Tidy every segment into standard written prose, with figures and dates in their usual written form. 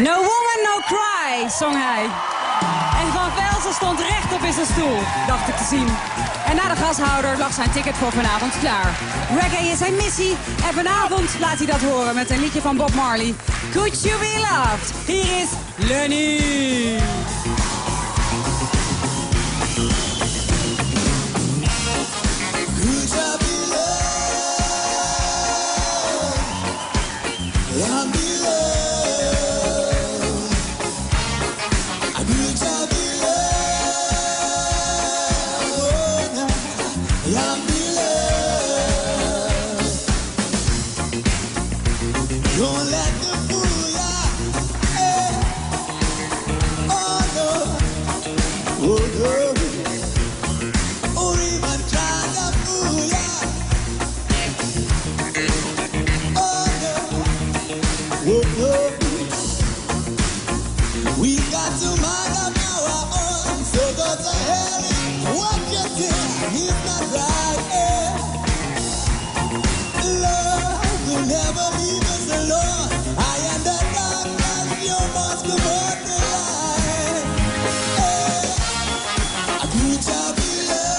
No Woman, No Cry, zong hij. En Van Velzen stond rechtop in zijn stoel, dacht ik te zien. En na de gashouder lag zijn ticket voor vanavond klaar. Reggae is zijn missie en vanavond laat hij dat horen met een liedje van Bob Marley. Could You Be Loved? Hier is Lenny. Don't let them fool ya. Hey. Oh no. Oh no. Or even try to fool ya. Oh no. Oh no. We got to mind up our own. So go to hell. What you think is not right. Hey. Love will never leave us alone. I am the darkness, you must come on the line. Hey, I could have been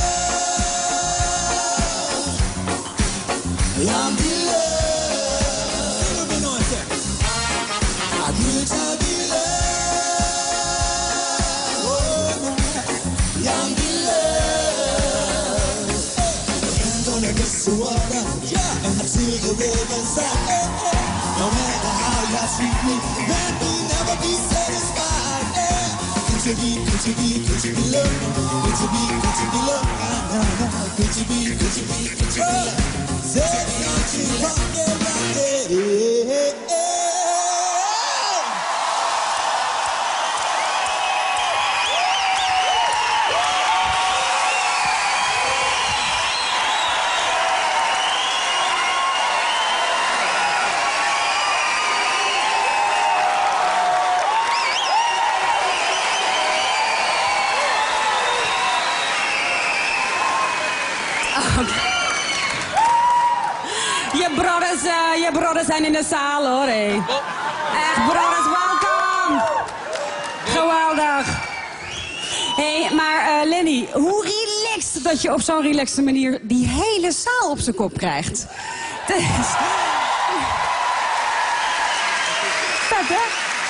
loved. I'm beloved. You be no answer. I could have been loved. Oh, I'm beloved. I'm gonna get so up, yeah, and I see you live inside. No matter how you treat me, man, we never be satisfied. Yeah. Could you be loved? Could you be loved? Could you be loved? Say something wrong, yeah. Je brothers zijn in de zaal, hoor. Hey. Echt, brothers, welkom. Geweldig. Hé, maar Lenny, hoe relaxed dat je op zo'n relaxte manier die hele zaal op zijn kop krijgt. Dat is... Vet, hè?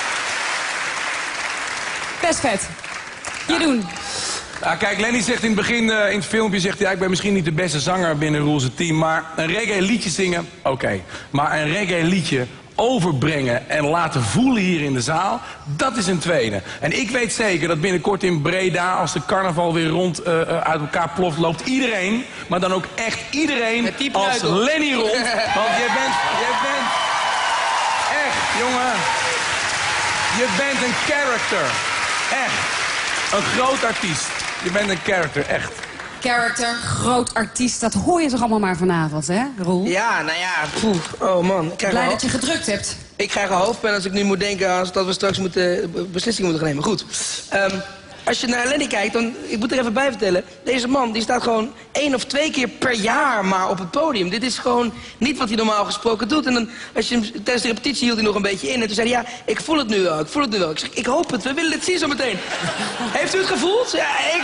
Best vet. Jeroen. Nou, kijk, Lenny zegt in het begin, in het filmpje, zegt hij, ik ben misschien niet de beste zanger binnen Roel's team, maar een reggae liedje zingen, oké. Maar een reggae liedje overbrengen en laten voelen hier in de zaal, dat is een tweede. En ik weet zeker dat binnenkort in Breda, als de carnaval weer rond uit elkaar ploft, loopt iedereen, maar dan ook echt iedereen als Lenny rond. Want je bent echt, jongen, je bent een character. Echt. Een groot artiest. Je bent een character, echt. Character, groot artiest, dat hoor je toch allemaal maar vanavond, hè, Roel? Ja, nou ja, oh man. Blij dat je gedrukt hebt. Ik krijg een hoofdpijn als ik nu moet denken dat we straks beslissingen moeten gaan nemen. Goed. Als je naar Lenny kijkt, dan, ik moet er even bij vertellen, deze man die staat gewoon 1 of 2 keer per jaar maar op het podium. Dit is gewoon niet wat hij normaal gesproken doet. En dan, als je hem, tijdens de repetitie hield hij nog een beetje in en toen zei hij, ja, ik voel het nu wel, ik voel het nu wel. Ik zeg, ik hoop het, we willen het zien zo meteen. Heeft u het gevoeld? Ja, ik...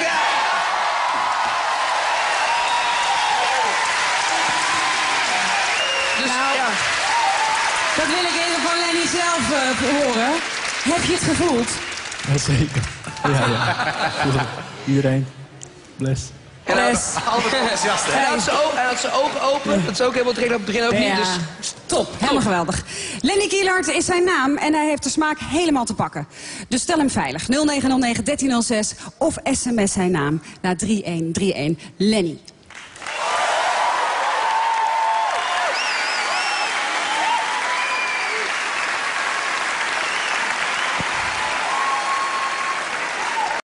Dus, nou, ja. Dat wil ik even van Lenny zelf horen. Heb je het gevoeld? Jazeker. Ja. Iedereen. Bless. En hij had zijn ogen open. Dat is ook helemaal het begin ook niet. Dus top, helemaal geweldig. Lenny Kielert is zijn naam en hij heeft de smaak helemaal te pakken. Dus stel hem veilig. 0909 1306 of sms zijn naam naar 3131 Lenny.